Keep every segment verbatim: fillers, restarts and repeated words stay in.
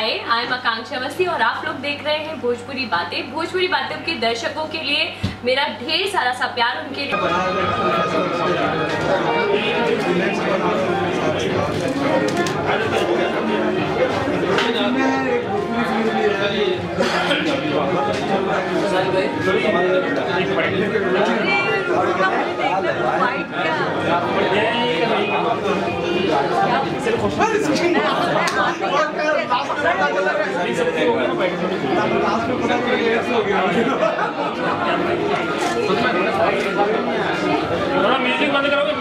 Hi, I am आकांक्षा अवस्थी और आप लोग देख रहे हैं भोजपुरी बातें। भोजपुरी बातें के दर्शकों के लिए मेरा ढेर सारा सा प्यार, उनके लिए म्यूजिक बंद करोगे?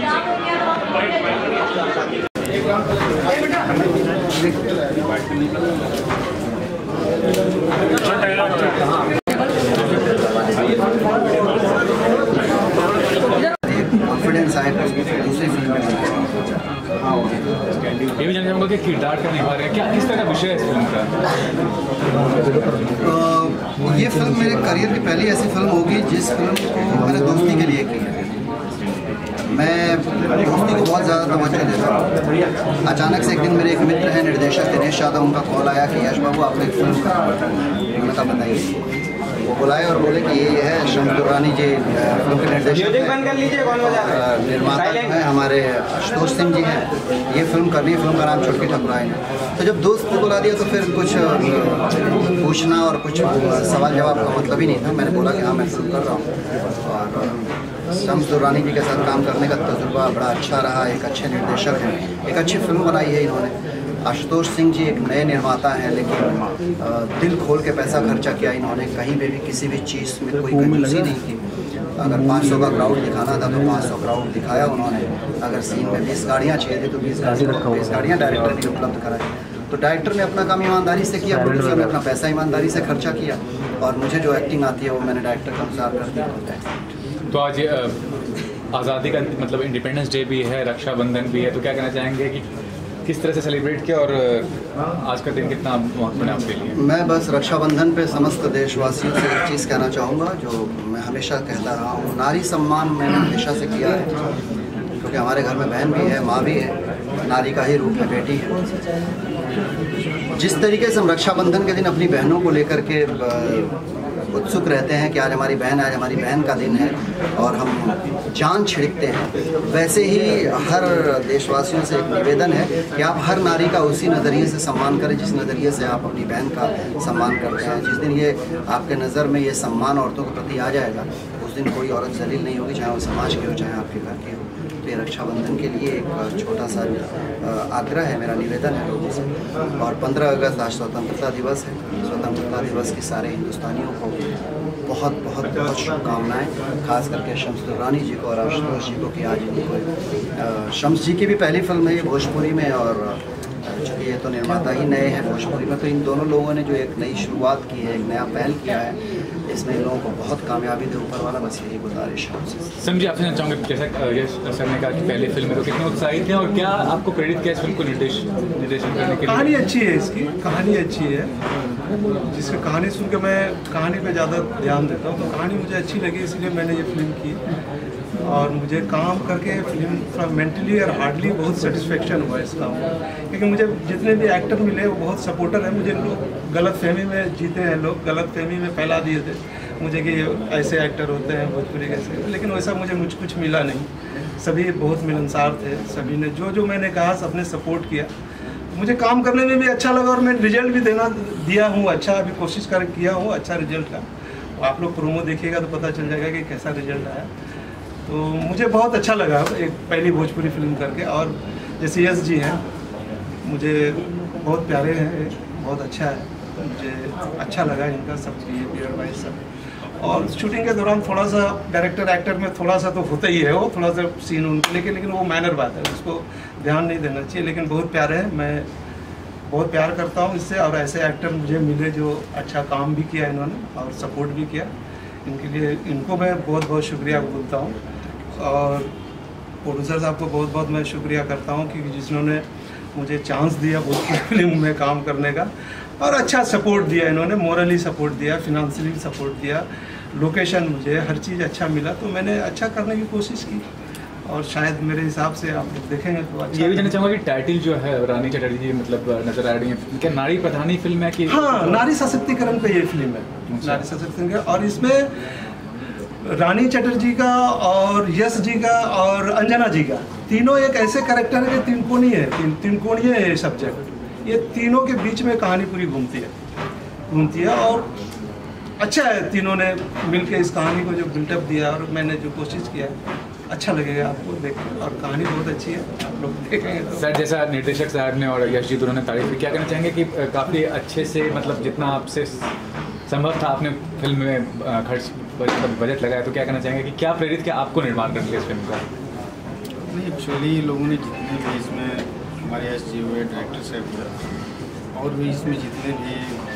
कॉन्फिडेंस आए दूसरी फिल्म में। ये भी जानना चाहूँगा कि किरदार का निभा रहे हैं, क्या किस तरह का विषय है इस फिल्म का? ये फिल्म मेरे करियर की पहली ऐसी फिल्म होगी जिस फिल्म को मैंने दोस्ती के लिए की है। मैं दोस्ती को बहुत ज़्यादा तवज्जो देता हूँ। अचानक से एक दिन मेरे एक मित्र हैं निर्देशक दिनेश यादव, उनका कॉल आया कि यश बाबू आपको एक फिल्म का, मैंने कहा बताइए। वो बुलाए और बोले कि ये है शम्स दुर्रानी जी फिल्म के निर्देशक हैं, निर्माता हैं हमारे आशुतोष सिंह जी हैं, ये फिल्म करनी है, फिल्म का नाम छुटकी ठकुराइन है। तो जब दोस्त को बुला दिया तो फिर कुछ पूछना और कुछ सवाल जवाब का मतलब ही नहीं था। मैंने बोला कि हाँ मैं फिल्म कर रहा हूँ और शम्स दुर्रानी जी के साथ काम करने का तजुर्बा बड़ा अच्छा रहा। एक अच्छे निर्देशक हैं, एक अच्छी फिल्म बनाई है इन्होंने। आशुतोष सिंह जी एक नए निर्माता हैं, लेकिन दिल खोल के पैसा खर्चा किया इन्होंने। कहीं पे भी किसी भी चीज़ में कोई कंजूसी नहीं की। अगर पाँच सौ का क्राउड दिखाना था तो पाँच सौ क्राउड दिखाया उन्होंने। अगर सीन में बीस गाड़ियाँ चाहिए थी तो बीस गाड़ियाँ बीस गाड़ियाँ डायरेक्टर ने उपलब्ध कराई। तो डायरेक्टर ने अपना काम ईमानदारी से किया, प्रोड्यूसर ने अपना पैसा ईमानदारी से खर्चा किया और मुझे जो एक्टिंग आती है वो मैंने डायरेक्टर के अनुसार कर दी। तो आज आज़ादी का मतलब इंडिपेंडेंस डे भी है, रक्षाबंधन भी है, तो क्या कहना चाहेंगे कि किस तरह से सेलिब्रेट किया और आज का दिन कितना महत्वपूर्ण है आपके लिए? मैं बस रक्षाबंधन पे समस्त देशवासियों से एक चीज़ कहना चाहूँगा जो मैं हमेशा कहता रहा हूँ। नारी सम्मान मैंने हमेशा से किया है, क्योंकि हमारे घर में बहन भी है, माँ भी है, नारी का ही रूप है, बेटी है। जिस तरीके से हम रक्षाबंधन के दिन अपनी बहनों को लेकर के उत्सुक रहते हैं कि आज हमारी बहन आज हमारी बहन का दिन है और हम जान छिड़कते हैं, वैसे ही हर देशवासियों से एक निवेदन है कि आप हर नारी का उसी नज़रिए से सम्मान करें जिस नज़रिए से आप अपनी बहन का सम्मान करते हैं। जिस दिन ये आपके नज़र में ये सम्मान औरतों के प्रति आ जाएगा, उस दिन कोई औरत जलील नहीं होगी, चाहे वो समाज की हो चाहे आपके घर की हो। तो ये रक्षाबंधन के लिए एक छोटा सा आग्रह है, मेरा निवेदन है लोगों से। और पंद्रह अगस्त आज स्वतंत्रता दिवस है। स्वतंत्रता दिवस की सारे हिंदुस्तानियों को बहुत बहुत बहुत शुभकामनाएं, खास करके शम्स दुर्रानी जी को और आशुतोष जी को कि आज इनको शम्स जी की भी पहली फिल्म है ये भोजपुरी में, और चूँकि ये तो निर्माता ही नए हैं भोजपुरी में, तो इन दोनों लोगों ने जो एक नई शुरुआत की है, एक नया पहल किया है, इसमें इन लोगों को बहुत कामयाबी दे ऊपर वाला, बस यही गुजारिश है। समझिए आपसे जानना चाहूँगा जैसा यश सर ने कहा कि पहले फिल्म में तो कितने उत्साहित थे और क्या आपको क्रेडिट किया इस फिल्म को निर्देश निर्देशन करने के लिए? कहानी अच्छी है, इसकी कहानी अच्छी है, जिसकी कहानी सुन के मैं कहानी पे ज़्यादा ध्यान देता हूँ, तो कहानी मुझे अच्छी लगी इसलिए मैंने ये फिल्म की। और मुझे काम करके फिल्म मेंटली और हार्डली बहुत सेटिस्फेक्शन हुआ इस काम में, क्योंकि मुझे जितने भी एक्टर मिले वो बहुत सपोर्टर हैं। मुझे लोग गलत फहमी में जीते हैं, लोग गलत फहमी में फैला दिए थे मुझे कि ऐसे एक्टर होते हैं भोजपुरी कैसे, लेकिन वैसा मुझे मुझ कुछ मिला नहीं। सभी बहुत मिलनसार थे, सभी ने जो जो मैंने कहा सबने सपोर्ट किया। मुझे काम करने में भी अच्छा लगा और मैं रिजल्ट भी देना दिया हूँ अच्छा, अभी कोशिश कर किया हूँ अच्छा रिजल्ट का। आप लोग प्रोमो देखिएगा तो पता चल जाएगा कि कैसा रिजल्ट आया। तो मुझे बहुत अच्छा लगा एक पहली भोजपुरी फिल्म करके। और जैसे यश जी हैं, मुझे बहुत प्यारे हैं, बहुत अच्छा है, मुझे अच्छा लगा इनका सब बिहेवियर वाइज सब। और शूटिंग के दौरान थोड़ा सा डायरेक्टर एक्टर में थोड़ा सा तो होता ही है, वो थोड़ा सा सीन उनके, लेकिन लेकिन वो मैनर बात है, उसको ध्यान नहीं देना चाहिए। लेकिन बहुत प्यारे हैं, मैं बहुत प्यार करता हूँ इससे। और ऐसे एक्टर मुझे मिले जो अच्छा काम भी किया इन्होंने और सपोर्ट भी किया, इनके लिए इनको मैं बहुत बहुत शुक्रिया बोलता हूँ। और प्रोड्यूसर साहब को बहुत बहुत मैं शुक्रिया करता हूँ कि जिन्होंने मुझे चांस दिया भोजपुरी फिल्म में काम करने का, और अच्छा सपोर्ट दिया इन्होंने, मोरली सपोर्ट दिया, फिनंशियली सपोर्ट दिया, लोकेशन मुझे हर चीज़ अच्छा मिला, तो मैंने अच्छा करने की कोशिश की। और शायद मेरे हिसाब से आप देखेंगे तो अच्छा। ये भी जानना चाहूँगा कि टाइटल जो है रानी चटर्जी मतलब नजर आ रही है, क्या नारी प्रधानी फिल्म है कि? हाँ, नारी सशक्तिकरण पे ये फिल्म है, नारी सशक्तिकरण। और इसमें रानी चटर्जी का और यश जी का और अंजना जी का तीनों एक ऐसे कैरेक्टर है कि तीन कोणी है, तीन तीन कोणीय है ये सब्जेक्ट। ये तीनों के बीच में कहानी पूरी घूमती है घूमती है और अच्छा है। तीनों ने मिलकर इस कहानी को जो बिल्टअप दिया और मैंने जो कोशिश किया, अच्छा लगेगा आपको देख के। और कहानी बहुत अच्छी है, आप लोग देखेंगे तो। सर जैसा निर्देशक साहब ने और यश जी दोनों ने तारीफ की, क्या कहना चाहेंगे कि काफ़ी अच्छे से मतलब जितना आपसे संभव था आपने फिल्म में खर्च मतलब बजट लगाया, तो क्या कहना चाहेंगे कि क्या प्रेरित किया आपको निर्माण करने के लिए इस फिल्म का? नहीं, एक्चुअली लोगों ने जितने भी इसमें हमारे यश जी हुए, डायरेक्टर साहब हुए, और भी इसमें जितने भी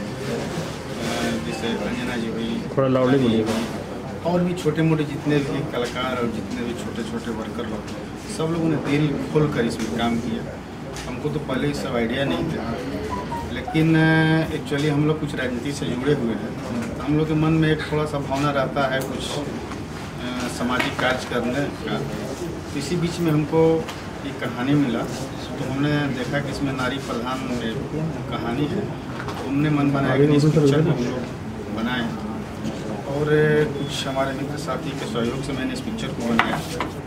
जैसे अंजना जी हुई, थोड़ा लाउडली बोलिएगा, और भी छोटे मोटे जितने भी कलाकार और जितने भी छोटे छोटे वर्कर लोग, सब लोगों ने दिल खोल कर इसमें काम किया। हमको तो पहले ये सब आइडिया नहीं था, लेकिन एक्चुअली हम लोग कुछ राजनीति से जुड़े हुए हैं, तो हम लोग के मन में एक थोड़ा सा भावना रहता है कुछ सामाजिक कार्य करने का। इसी बीच में हमको एक कहानी मिला, तो हमने देखा कि इसमें नारी प्रधान कहानी है, तो हमने मन बनाया कि इस पिक्चर को हम लोग बनाएँ। और कुछ हमारे मित्र साथी के सहयोग से मैंने इस पिक्चर को बनाया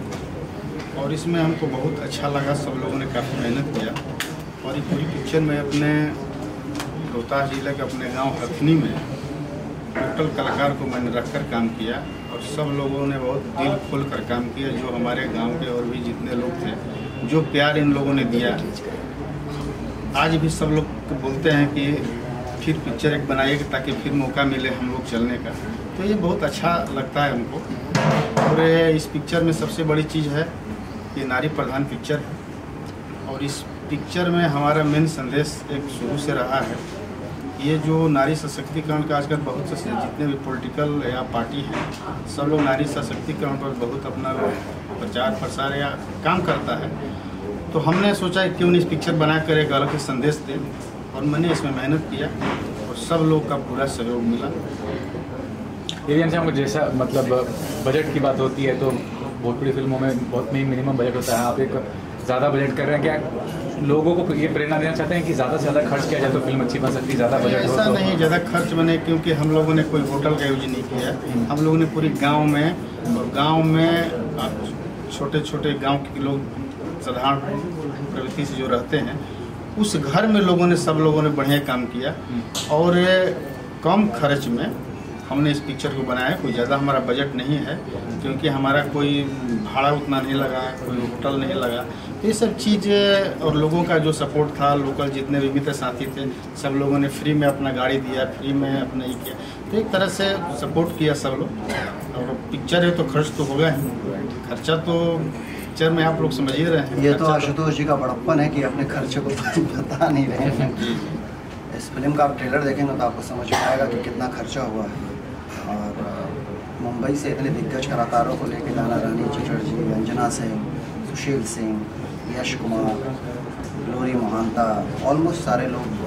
और इसमें हमको बहुत अच्छा लगा। सब लोगों ने काफ़ी मेहनत किया और ये पूरी पिक्चर में अपने रोहतास जिले के अपने गांव हथनी में टोटल कलाकार को मैंने रखकर काम किया और सब लोगों ने बहुत दिल खोल कर काम किया। जो हमारे गांव के और भी जितने लोग थे, जो प्यार इन लोगों ने दिया, आज भी सब लोग बोलते हैं कि फिर पिक्चर एक बनाइए ताकि फिर मौका मिले हम लोग चलने का। तो ये बहुत अच्छा लगता है हमको। और इस पिक्चर में सबसे बड़ी चीज़ है कि नारी प्रधान पिक्चर है और इस पिक्चर में हमारा मेन संदेश एक शुरू से रहा है। ये जो नारी सशक्तिकरण का आजकल बहुत से जितने भी पॉलिटिकल या पार्टी हैं, सब लोग नारी सशक्तिकरण पर बहुत अपना प्रचार प्रसार या काम करता है। तो हमने सोचा क्यों नहीं इस पिक्चर बनाकर एक अलग ही संदेश दें, और मैंने इसमें मेहनत किया और सब लोग का पूरा सहयोग मिला। ये भी जानते जैसा मतलब बजट की बात होती है तो भोजपुरी फिल्मों में बहुत में मिनिमम बजट होता है, आप एक ज़्यादा बजट कर रहे हैं, क्या लोगों को ये प्रेरणा देना चाहते हैं कि ज़्यादा से ज़्यादा खर्च किया जाए तो फिल्म अच्छी बन सकती है? ज़्यादा बजट ऐसा तो नहीं, ज़्यादा खर्च बने, क्योंकि हम लोगों ने कोई होटल का यूज नहीं किया। हम लोगों ने पूरी गाँव में और गाँव में छोटे छोटे गाँव के लोग साधारण प्रवृत्ति से जो रहते हैं, उस घर में लोगों ने सब लोगों ने बढ़िया काम किया और कम खर्च में हमने इस पिक्चर को बनाया। कोई ज़्यादा हमारा बजट नहीं है, क्योंकि हमारा कोई भाड़ा उतना नहीं लगा, कोई होटल नहीं लगा। तो ये सब चीज़ और लोगों का जो सपोर्ट था, लोकल जितने भी मित्र साथी थे, सब लोगों ने फ्री में अपना गाड़ी दिया, फ्री में अपना ये किया। तो एक तरह से सपोर्ट किया सब लोग। और पिक्चर है तो खर्च तो होगा ही, खर्चा तो पिक्चर में आप लोग समझ ही रहे हैं। ये तो आशुतोष जी का बड़प्पन है कि अपने खर्चे को बता नहीं रहे हैं। इस फिल्म का आप ट्रेलर देखेंगे तो आपको समझ में आएगा कि कितना खर्चा हुआ है। और मुंबई से इतने दिग्गज कलाकारों को लेकर जाना, रानी चटर्जी, अंजना सिंह, सुशील सिंह, यश कुमार, ग्लोरी मोहंता, ऑलमोस्ट सारे लोग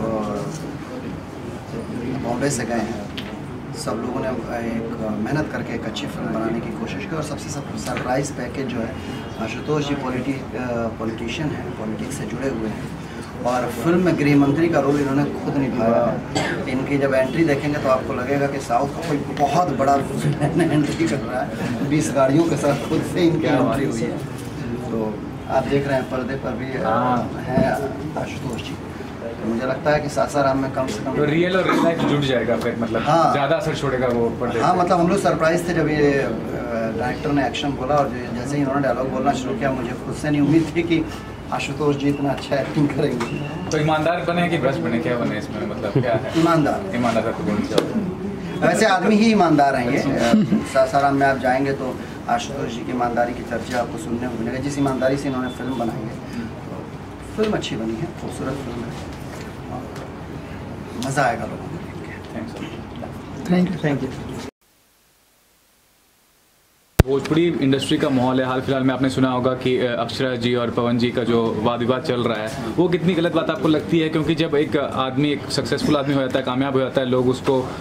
बॉम्बे से गए हैं। सब लोगों ने एक मेहनत करके एक अच्छी फिल्म बनाने की कोशिश की और सबसे सब सरप्राइज़ पैकेज जो है, आशुतोष जी पॉलिटी पॉलिटिशियन हैं, पॉलिटिक्स से जुड़े हुए हैं और फिल्म में गृह मंत्री का रोल इन्होंने खुद निभाया है। इनकी जब एंट्री देखेंगे तो आपको लगेगा कि साउथ का कोई बहुत बड़ा एंट्री कर रहा है। बीस गाड़ियों के साथ खुद से इनकी एंट्री हुई है। तो आप देख रहे हैं पर्दे पर भी हैं आशुतोष जी। तो मुझे लगता है कि सासाराम में कम से कम तो रियल और रियल लाइफ जुड़ जाएगा फिर, मतलब हाँ, ज़्यादा असर छोड़ेगा वो पर्दे। हाँ, मतलब हम लोग सरप्राइज थे जब ये डायरेक्टर ने एक्शन बोला और जैसे ही इन्होंने डायलॉग बोलना शुरू किया, मुझे खुद से नहीं उम्मीद थी कि आशुतोष जी इतना अच्छा एक्टिंग करेंगे। तो ईमानदार बने कि भ्रष्ट बने, क्या बने इसमें, मतलब क्या है? ईमानदार ईमानदार सबको बोलना चाहिए। वैसे आदमी ही ईमानदार हैं ये। सासाराम में आप जाएंगे तो आशुतोष जी की ईमानदारी की चर्चा आपको सुनने को मिलेगा। जिस ईमानदारी से इन्होंने फिल्म बनाई है, फिल्म अच्छी बनी है, खूबसूरत फिल्म है, मज़ा आएगा लोगों को देख के। Thank you thank you. Bhojpuri industry का माहौल है, हाल फिलहाल में आपने सुना होगा कि अक्षरा जी और पवन जी का जो वाद विवाद चल रहा है, वो कितनी गलत बात आपको लगती है? क्योंकि जब एक आदमी एक सक्सेसफुल आदमी हो जाता है, कामयाब हो जाता है, लोग उसको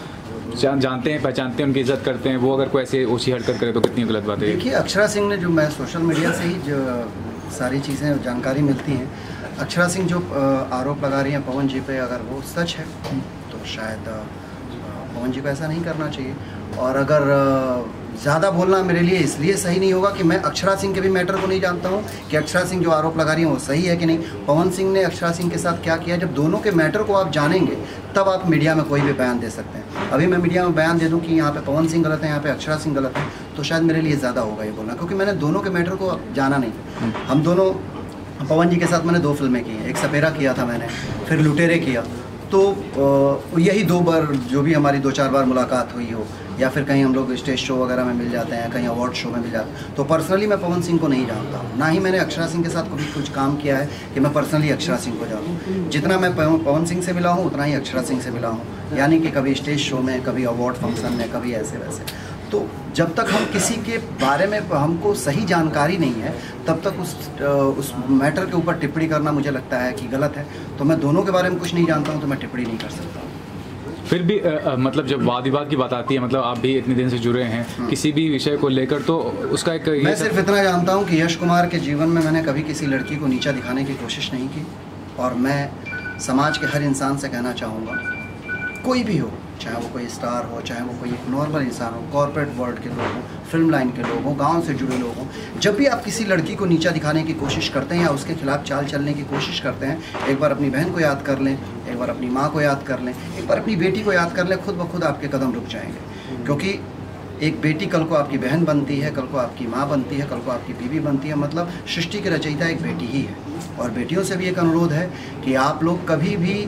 जान, जानते हैं, पहचानते हैं, उनकी इज्जत करते हैं, वो अगर कोई ऐसे ओछी हरकत करे तो कितनी गलत बात है? देखिए, अक्षरा सिंह ने, जो मैं सोशल मीडिया से ही जो सारी चीज़ें जानकारी मिलती हैं, अक्षरा सिंह जो आरोप लगा रही हैं पवन जी पे, अगर वो सच है तो शायद पवन जी को ऐसा नहीं करना चाहिए। और अगर ज़्यादा बोलना मेरे लिए इसलिए सही नहीं होगा कि मैं अक्षरा सिंह के भी मैटर को नहीं जानता हूँ कि अक्षरा सिंह जो आरोप लगा रही हैं वो सही है कि नहीं, पवन सिंह ने अक्षरा सिंह के साथ क्या किया। जब दोनों के मैटर को आप जानेंगे तब आप मीडिया में कोई भी बयान दे सकते हैं। अभी मैं मीडिया में बयान दे दूँ कि यहाँ पे पवन सिंह गलत है, यहाँ पे अक्षरा सिंह गलत है, तो शायद मेरे लिए ज़्यादा होगा ये बोलना, क्योंकि मैंने दोनों के मैटर को जाना नहीं। हम दोनों, पवन जी के साथ मैंने दो फिल्में की हैं, एक सपेरा किया था मैंने, फिर लुटेरे किया, तो यही दो बार जो भी हमारी दो चार बार मुलाकात हुई हो, या फिर कहीं हम लोग स्टेज शो वगैरह में मिल जाते हैं, कहीं अवार्ड शो में मिल जाते हैं, तो पर्सनली मैं पवन सिंह को नहीं जानता हूँ, ना ही मैंने अक्षरा सिंह के साथ कभी कुछ काम किया है कि मैं पर्सनली अक्षरा सिंह को जानूँ। जितना मैं पवन सिंह से मिला हूँ उतना ही अक्षरा सिंह से मिला हूँ, यानी कि कभी स्टेज शो में, कभी अवार्ड फंक्शन में, कभी ऐसे वैसे। तो जब तक हम किसी के बारे में हमको सही जानकारी नहीं है तब तक उस उस मैटर के ऊपर टिप्पणी करना मुझे लगता है कि गलत है। तो मैं दोनों के बारे में कुछ नहीं जानता हूँ तो मैं टिप्पणी नहीं कर सकता। फिर भी आ, आ, मतलब जब वाद विवाद की बात आती है, मतलब आप भी इतने दिन से जुड़े हैं किसी भी विषय को लेकर, तो उसका एक मैं सिर्फ इतना जानता हूँ कि यश कुमार के जीवन में मैंने कभी किसी लड़की को नीचा दिखाने की कोशिश नहीं की, और मैं समाज के हर इंसान से कहना चाहूँगा, कोई भी हो, चाहे वो कोई स्टार हो, चाहे वो कोई एक नॉर्मल इंसान हो, कॉर्पोरेट वर्ल्ड के लोग हों, फिल्म लाइन के लोग हों, गांव से जुड़े लोग हों, जब भी आप किसी लड़की को नीचा दिखाने की कोशिश करते हैं या उसके खिलाफ चाल चलने की कोशिश करते हैं, एक बार अपनी बहन को याद कर लें, एक बार अपनी माँ को याद कर लें, एक बार अपनी बेटी को याद कर लें, खुद ब खुद आपके कदम रुक जाएंगे। क्योंकि एक बेटी कल को आपकी बहन बनती है, कल को आपकी माँ बनती है, कल को आपकी बीवी बनती है, मतलब सृष्टि की रचयिता एक बेटी ही है। और बेटियों से भी एक अनुरोध है कि आप लोग कभी भी,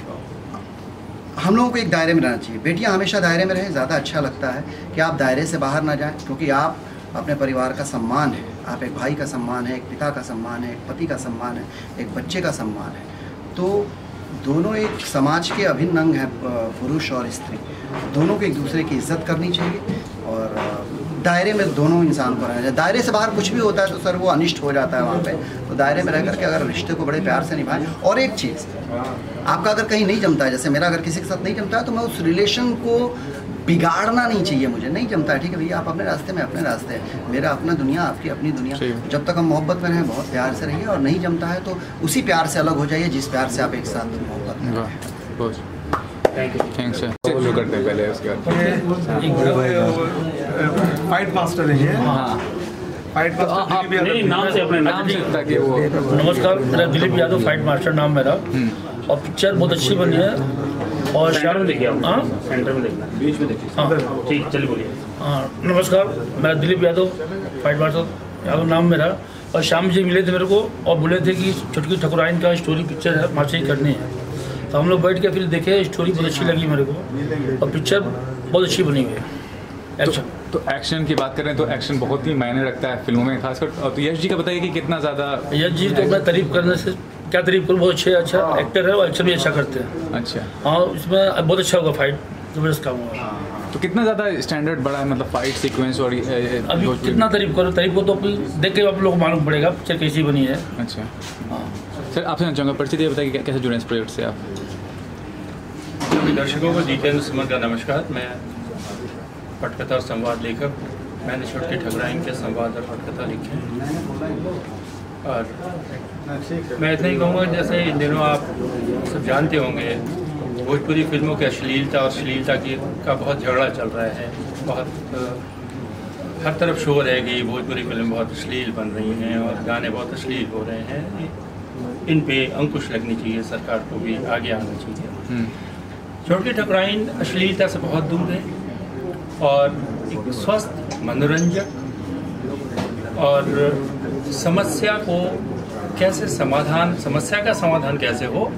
हम लोगों को एक दायरे में रहना चाहिए। बेटियां हमेशा दायरे में रहें, ज़्यादा अच्छा लगता है कि आप दायरे से बाहर ना जाएं, क्योंकि आप अपने परिवार का सम्मान है, आप एक भाई का सम्मान है, एक पिता का सम्मान है, एक पति का सम्मान है, एक बच्चे का सम्मान है। तो दोनों एक समाज के अभिन्न अंग हैं, पुरुष और स्त्री, दोनों को एक दूसरे की इज्जत करनी चाहिए और दायरे में दोनों इंसान को रहना चाहिए। दायरे से बाहर कुछ भी होता है तो सर वो अनिष्ट हो जाता है वहाँ पे। तो दायरे में रह करके अगर रिश्ते को बड़े प्यार से निभाएं। और एक चीज़, आपका अगर कहीं नहीं जमता है, जैसे मेरा अगर किसी के साथ नहीं जमता है, तो मैं उस रिलेशन को बिगाड़ना नहीं चाहिए। मुझे नहीं जमता है, ठीक है भैया, आप अपने रास्ते में अपने रास्ते हैं, मेरा अपना दुनिया, आपकी अपनी दुनिया। जब तक हम मोहब्बत में रहें, बहुत प्यार से रहिए, और नहीं जमता है तो उसी प्यार से अलग हो जाइए जिस प्यार से आप एक साथ मोहब्बत में रहें। Thanks sir. जो करते हैं पहले उसके फाइट मास्टर है ये। हाँ, फाइट मास्टर नहीं, नाम से अपने नाम से ताकि वो। नमस्कार, मेरा दिलीप यादव, फाइट मास्टर नाम मेरा। और पिक्चर बहुत अच्छी बनी है। और सेंटर में देखिए, हाँ सेंटर में देखना, बीच में देखिए। हाँ ठीक, चलिए बोलिए। हाँ नमस्कार, मेरा दिलीप यादव, फाइट मास्टर यादव नाम मेरा। और शाम जी मिले थे मेरे को और बोले थे कि छुटकी ठकुराइन का स्टोरी पिक्चर है, मास्टरी करनी है। तो हम लोग बैठ के फिर देखे, स्टोरी बहुत अच्छी लगी मेरे को और पिक्चर बहुत अच्छी बनी हुई है। एक्शन तो, तो एक्शन की बात करें तो एक्शन बहुत ही मायने रखता है फिल्मों में खासकर। तो यश जी का बताइए कि कितना ज़्यादा। यश जी तो मैं तारीफ करने से क्या तारीफ करूँ, बहुत अच्छे अच्छा एक्टर है और एक्शन भी अच्छा करते हैं। अच्छा, हाँ इसमें बहुत अच्छा होगा, फाइट जबरदस्त काम होगा। तो कितना ज़्यादा स्टैंडर्ड बढ़ा है, मतलब फाइट सीक्वेंस और अभी कितना तारीफ करो, तारीफ को तो देख के आप लोग को मालूम पड़ेगा पिक्चर कैसी बनी है। अच्छा हाँ सर, आपसे जानना चाहूँगा, परिचय दिए बताइए कैसे जुड़े इस प्रोजेक्ट से आप। सभी दर्शकों को जितेंद्र सुमन का नमस्कार। मैं पटकथा और संवाद लेखक, मैंने छुटकी ठकुराइन के संवाद और पटकथा लिखे हैं। और मैं इतना ही कहूँगा, जैसे इन दिनों आप सब जानते होंगे, भोजपुरी फिल्मों की अश्लीलता और श्लीलता की का बहुत झगड़ा चल रहा है। बहुत हर तरफ शोर है कि भोजपुरी फिल्म बहुत अश्लील बन रही हैं और गाने बहुत अश्लील हो रहे हैं। इन पे अंकुश लगनी चाहिए, सरकार को भी आगे आना चाहिए। छुटकी ठकुराइन अश्लीलता से बहुत दूर है और एक स्वस्थ, मनोरंजक और समस्या को कैसे समाधान समस्या का समाधान कैसे हो,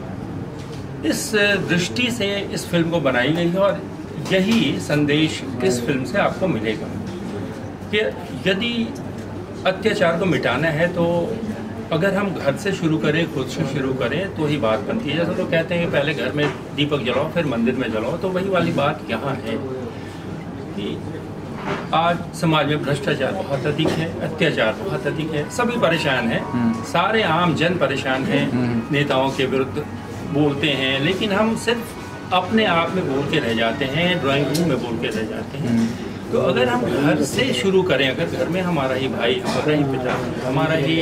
इस दृष्टि से इस फिल्म को बनाई गई है। और यही संदेश इस फिल्म से आपको मिलेगा कि यदि अत्याचार को मिटाना है तो अगर हम घर से शुरू करें, खुद से शुरू करें तो ही बात बनती है। जैसे तो कहते हैं कि पहले घर में दीपक जलाओ फिर मंदिर में जलाओ, तो वही वाली बात यहाँ है कि आज समाज में भ्रष्टाचार बहुत अधिक है, अत्याचार बहुत अधिक है, सभी परेशान हैं, सारे आम जन परेशान हैं, नेताओं के विरुद्ध बोलते हैं, लेकिन हम सिर्फ अपने आप में बोल के रह जाते हैं, ड्राइंग रूम में बोल के रह जाते हैं। तो अगर हम घर से शुरू करें, अगर घर में हमारा ही भाई, हमारा ही पिता, हमारा ही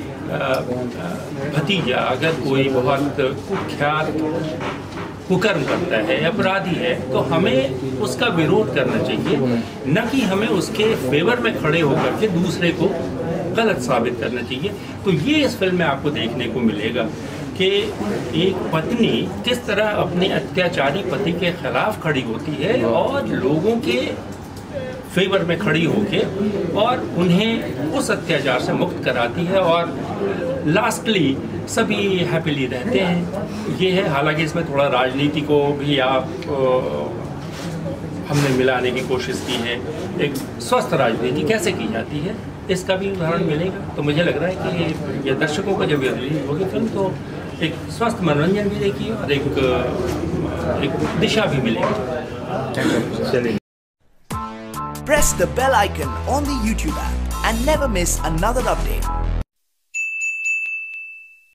भतीजा अगर कोई बहुत कुख्यात कुकर्म करता है, अपराधी है, तो हमें उसका विरोध करना चाहिए, न कि हमें उसके फेवर में खड़े होकर के दूसरे को गलत साबित करना चाहिए। तो ये इस फिल्म में आपको देखने को मिलेगा कि एक पत्नी किस तरह अपने अत्याचारी पति के खिलाफ खड़ी होती है और लोगों के फेवर में खड़ी होके और उन्हें उस अत्याचार से मुक्त कराती है और लास्टली सभी हैप्पीली रहते हैं। ये है, हालांकि इसमें थोड़ा राजनीति को भी आप हमने मिलाने की कोशिश की है। एक स्वस्थ राजनीति कैसे की जाती है इसका भी उदाहरण मिलेगा। तो मुझे लग रहा है कि ये दर्शकों को जब रिलीज होगी फिल्म तो एक स्वस्थ मनोरंजन भी देखिए और एक, एक दिशा भी मिलेगी। चलिए। Press the bell icon on the YouTube app and never miss another update.